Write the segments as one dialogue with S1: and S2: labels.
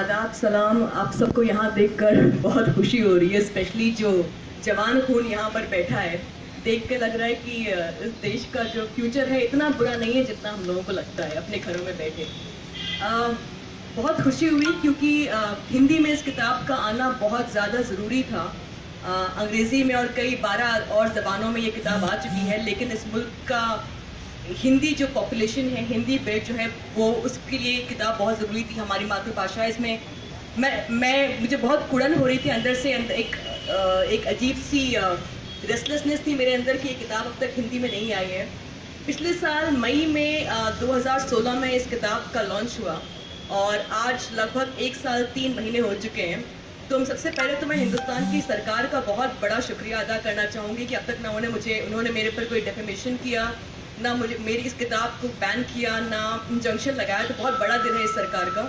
S1: आदाब सलाम। आप सबको यहाँ देखकर बहुत खुशी हो रही है, स्पेशली जो जवान खून यहाँ पर बैठा है। देख के लग रहा है कि इस देश का जो फ्यूचर है इतना बुरा नहीं है जितना हम लोगों को लगता है अपने घरों में बैठे। बहुत खुशी हुई क्योंकि हिंदी में इस किताब का आना बहुत ज़्यादा ज़रूरी था। अंग्रेज़ी में और कई 12 और ज़बानों में ये किताब आ चुकी है, लेकिन इस मुल्क का हिंदी जो पॉपुलेशन है, हिंदी बेल्ट जो है, वो उसके लिए किताब बहुत ज़रूरी थी। हमारी मातृभाषा इसमें मुझे बहुत कुड़न हो रही थी अंदर से। एक अजीब सी रेस्टलेसनेस थी मेरे अंदर कि ये किताब अब तक हिंदी में नहीं आई है। पिछले साल मई में 2016 में इस किताब का लॉन्च हुआ और आज लगभग 1 साल 3 महीने हो चुके हैं। तो सबसे पहले तो मैं हिंदुस्तान की सरकार का बहुत बड़ा शुक्रिया अदा करना चाहूँगी कि अब तक ना उन्होंने मेरे पर कोई डेफेमेशन किया, ना मेरी इस किताब को बैन किया, ना इंजंक्शन लगाया। तो बहुत बड़ा दिन है इस सरकार का।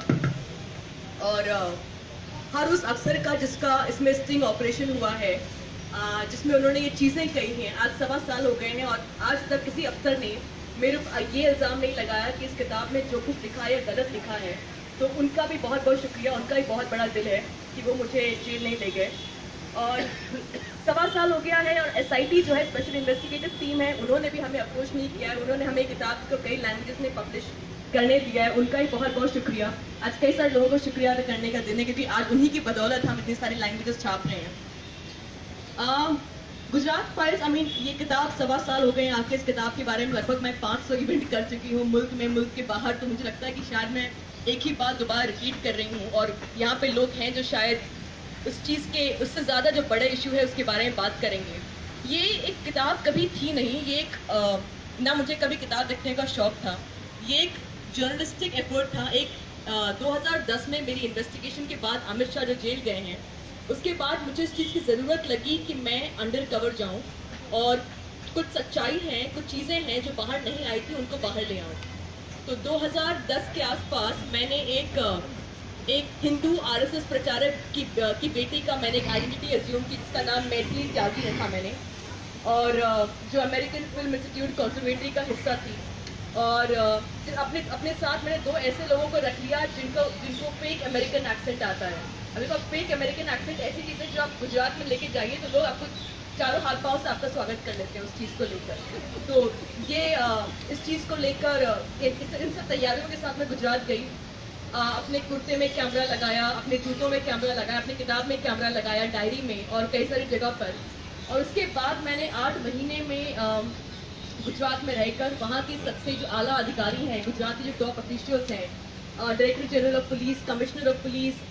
S1: और हर उस अफसर का जिसका इसमें स्टिंग ऑपरेशन हुआ है, जिसमें उन्होंने ये चीज़ें कही हैं। आज 1.25 साल हो गए हैं और आज तक किसी अफसर ने मेरे ये इल्ज़ाम नहीं लगाया कि इस किताब में जो कुछ लिखा है गलत लिखा है। तो उनका भी बहुत बहुत शुक्रिया। उनका भी बहुत बड़ा दिल है कि वो मुझे जेल नहीं ले गए। और 1.25 साल हो गया है और SIT जो है, स्पेशल इन्वेस्टिगेटिव टीम है, उन्होंने भी हमें अप्रोच नहीं किया है। उन्होंने हमें किताब को कई लैंग्वेजेस में पब्लिश करने दिया है। उनका ही बहुत बहुत शुक्रिया। आज कई सारे लोगों को शुक्रिया अदा करने का दिन है क्योंकि आज उन्हीं की बदौलत हम इतनी सारी लैंग्वेजेस छाप रहे हैं। गुजरात फाइल्स, ये किताब 1.25 साल हो गए हैं आपके। इस किताब के बारे में लगभग मैं 500 इवेंट कर चुकी हूँ, मुल्क में, मुल्क के बाहर। तो मुझे लगता है कि शायद मैं एक ही बात दोबारा रिपीट कर रही हूँ और यहाँ पे लोग हैं जो शायद उस चीज़ के उससे ज़्यादा जो बड़े इशू है उसके बारे में बात करेंगे। ये एक किताब कभी थी नहीं, ये एक ना मुझे कभी किताब लिखने का शौक़ था। ये एक जर्नलिस्टिक एफर्ट था। 2010 में मेरी इन्वेस्टिगेशन के बाद अमित शाह जो जेल गए हैं, उसके बाद मुझे इस चीज़ की ज़रूरत लगी कि मैं अंडर कवर जाऊँ और कुछ सच्चाई हैं, कुछ चीज़ें हैं जो बाहर नहीं आई थी, उनको बाहर ले आऊँ। तो 2010 के आसपास मैंने एक हिंदू RSS प्रचारक की बेटी का मैंने एक आइडेंटिटी एज्यूम की, जिसका नाम मैथिली त्यागी रखा मैंने, और जो अमेरिकन फिल्म इंस्टीट्यूट कंसर्वेटरी का हिस्सा थी। और अपने साथ मैंने 2 ऐसे लोगों को रख लिया जिनको फेक अमेरिकन एक्सेंट आता है। अभी तो फेक अमेरिकन एक्सेंट ऐसी चीज़ है जो आप गुजरात में लेके जाइए तो लोग आपको चारों हाथ पाँव से आपका स्वागत कर लेते हैं उस चीज़ को लेकर। तो ये इस चीज़ को लेकर इन सब तैयारियों के साथ मैं गुजरात गई। अपने कुर्ते में कैमरा लगाया, अपने जूतों में कैमरा लगाया, अपनी किताब में कैमरा लगाया, डायरी में और कई सारी जगह पर। और उसके बाद मैंने 8 महीने में गुजरात में रहकर वहाँ के सबसे जो आला अधिकारी हैं, गुजरात के जो टॉप ऑफिशियल्स हैं, director general of police, commissioner of police,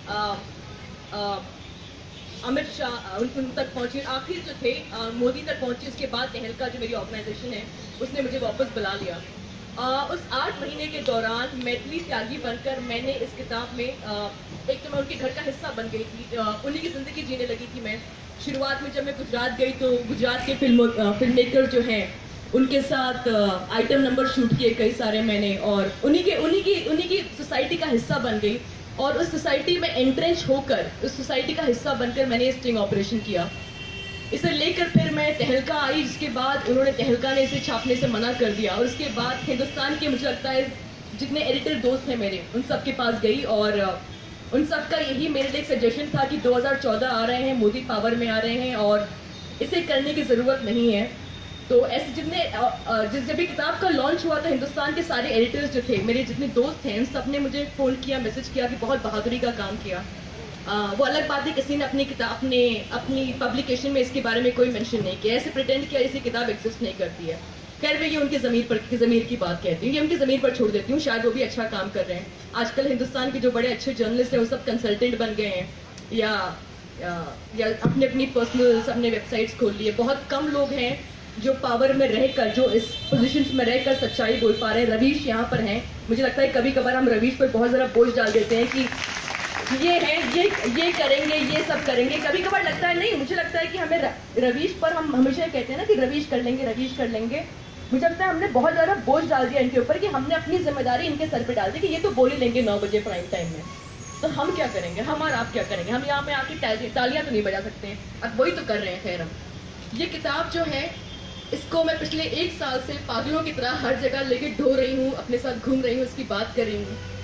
S1: Amit Shah, उन तक पहुँची। आखिर जो थे मोदी तक पहुँची। उसके बाद तहलका जो मेरी ऑर्गेनाइजेशन है उसने मुझे वापस बुला लिया। उस 8 महीने के दौरान मैथिली त्यागी बनकर मैंने इस किताब में एक तो मैं उनके घर का हिस्सा बन गई थी, उन्हीं की ज़िंदगी जीने लगी थी मैं। शुरुआत में जब मैं गुजरात गई तो गुजरात के फिल्म मेकर जो हैं उनके साथ आइटम नंबर शूट किए कई सारे मैंने, और उन्हीं की सोसाइटी का हिस्सा बन गई। और उस सोसाइटी में एंट्रेंच होकर, उस सोसाइटी का हिस्सा बनकर मैंने स्टिंग ऑपरेशन किया। इसे लेकर फिर मैं तहलका आई, जिसके बाद उन्होंने तहलका ने इसे छापने से मना कर दिया। और उसके बाद हिंदुस्तान के, मुझे लगता है जितने एडिटर दोस्त हैं मेरे, उन सब के पास गई और उन सब का यही मेरे लिए एक सजेशन था कि 2014 आ रहे हैं, मोदी पावर में आ रहे हैं और इसे करने की ज़रूरत नहीं है। तो ऐसे जब भी किताब का लॉन्च हुआ था, हिंदुस्तान के सारे एडिटर्स जो थे, मेरे जितने दोस्त हैं, उन सब ने मुझे फ़ोन किया, मैसेज किया कि बहुत बहादुरी का काम किया। वो अलग बात है किसी ने अपनी किताब अपनी पब्लिकेशन में इसके बारे में कोई मेंशन नहीं किया, ऐसे प्रिटेंड किया ऐसी किताब एग्जिस्ट नहीं करती है। खैर मैं ये उनके ज़मीर की बात कहती हूँ, ये उनकी ज़मीर पर छोड़ देती हूँ। शायद वो भी अच्छा काम कर रहे हैं। आजकल हिंदुस्तान के जो बड़े अच्छे जर्नलिस्ट हैं वो सब कंसल्टेंट बन गए हैं या अपनी पर्सनल अपने वेबसाइट्स खोल लिए। बहुत कम लोग हैं जो पावर में रहकर, जो इस पोजीशंस में रहकर सच्चाई बोल पा रहे हैं। रवीश यहाँ पर हैं। मुझे लगता है कभी कभार हम रवीश पर बहुत ज़्यादा बोझ डाल देते हैं कि ये है, ये करेंगे, ये सब करेंगे। कभी कभार लगता है नहीं, मुझे लगता है कि हमें रवीश पर, हम हमेशा कहते हैं ना कि रवीश कर लेंगे। मुझे लगता है हमने बहुत ज़्यादा बोझ डाल दिया इनके ऊपर कि हमने अपनी जिम्मेदारी इनके सर पे डाल दी कि ये तो बोल ही लेंगे 9 बजे प्राइम टाइम में। तो हम क्या करेंगे, हम और आप क्या करेंगे? हम यहाँ पे आके तालियाँ तो नहीं बजा सकते हैं। अब वही तो कर रहे हैं। खैर हम ये किताब जो है, इसको मैं पिछले 1 साल से पागलों की तरह हर जगह लेके ढो रही हूँ, अपने साथ घूम रही हूँ, इसकी बात कर रही हूँ।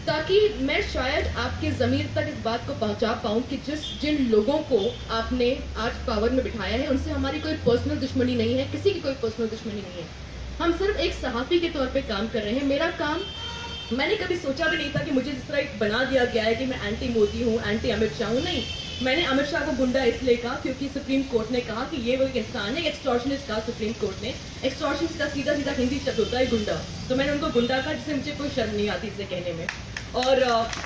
S2: ताकि मैं शायद आपके ज़मीर तक इस बात को पहुंचा पाऊं कि जिन लोगों को आपने आज पावर में बिठाया है उनसे हमारी कोई पर्सनल दुश्मनी नहीं है, किसी की कोई पर्सनल दुश्मनी नहीं है। हम सिर्फ एक सहाफ़ी के तौर पे काम कर रहे हैं। मेरा काम, मैंने कभी सोचा भी नहीं था कि मुझे जिस तरह एक बना दिया गया है कि मैं एंटी मोदी हूँ, एंटी अमित शाह हूँ। नहीं, मैंने अमित शाह को गुंडा इसलिए कहा क्योंकि सुप्रीम कोर्ट ने कहा कि ये वो एक इंसान है, एक्सटॉर्शनिस्ट कहा सुप्रीम कोर्ट ने। एक्सटॉर्शनिस्ट का सीधा सीधा हिंदी शब्द होता है गुंडा, तो मैंने उनको गुंडा कहा, जिससे मुझे कोई शर्म नहीं आती इसे कहने में। और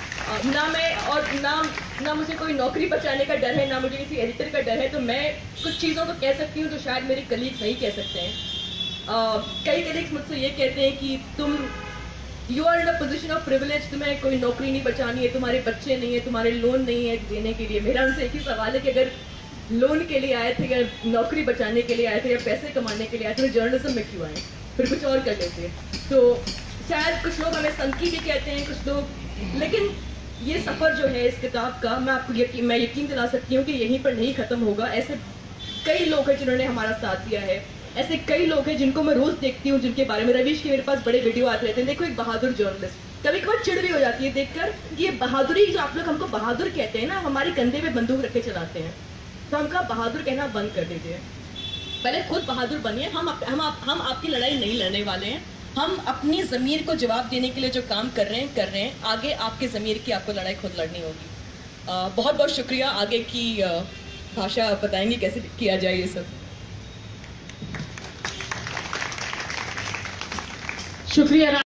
S2: ना मुझे कोई नौकरी बचाने का डर है, ना मुझे किसी एडिटर का डर है। तो मैं कुछ चीज़ों को कह सकती हूँ तो शायद मेरे कलीग्स नहीं कह सकते हैं। कई कलीग्स मुझसे ये कहते हैं कि तुम you are in a position of privilege, तुम्हें कोई नौकरी नहीं बचानी है, तुम्हारे बच्चे नहीं है, तुम्हारे लोन नहीं है देने के लिए। मेरा उनसे एक ही सवाल है कि अगर लोन के लिए आए थे या नौकरी बचाने के लिए आए थे या पैसे कमाने के लिए आए थे तो जर्नलिज्म में क्यों आए, फिर कुछ और कर लेते। तो शायद कुछ लोग हमें सनकी भी कहते हैं, कुछ लोग, लेकिन ये सफ़र जो है इस किताब का, मैं आपको यकीन दिला सकती हूँ कि यहीं पर नहीं ख़त्म होगा। ऐसे कई लोग हैं जिन्होंने हमारा साथ दिया है, ऐसे कई लोग हैं जिनको मैं रोज़ देखती हूँ, जिनके बारे में रवीश के मेरे पास बड़े वीडियो आते रहते हैं। देखो, एक बहादुर जर्नलिस्ट, कभी कभार चिढ़ भी हो जाती है देखकर कि ये बहादुरी, जो आप लोग हमको बहादुर कहते हैं ना, हमारे कंधे पे बंदूक रख के चलाते हैं, तो हमका बहादुर कहना बंद कर दीजिए। पहले खुद बहादुर बनिए। हम आपकी लड़ाई नहीं लड़ने वाले हैं। हम अपनी ज़मीर को जवाब देने के लिए जो काम कर रहे हैं। आगे आपके ज़मीर की आपको लड़ाई खुद लड़नी होगी। बहुत बहुत शुक्रिया। आगे की भाषा बताएंगे कैसे किया जाए ये सब।
S3: शुक्रिया।